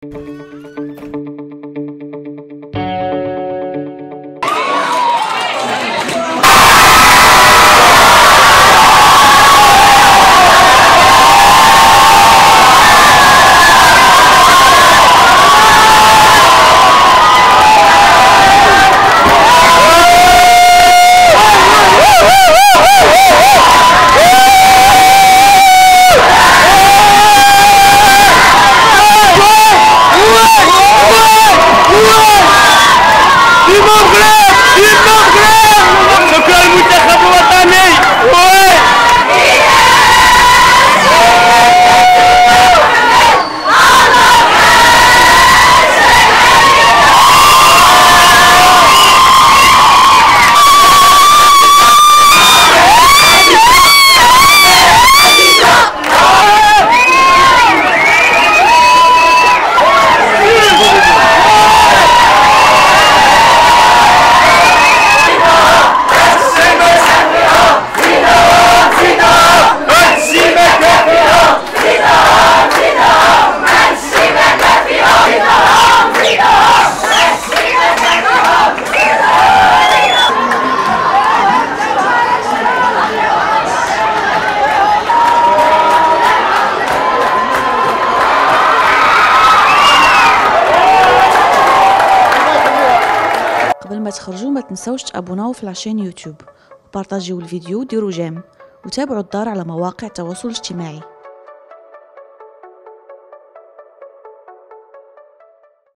قبل ما تخرجوا ما تنسوش تابوناو في العشان يوتيوب وبارطاجيو الفيديو وديروا جيم وتابعوا الدار على مواقع التواصل الاجتماعي.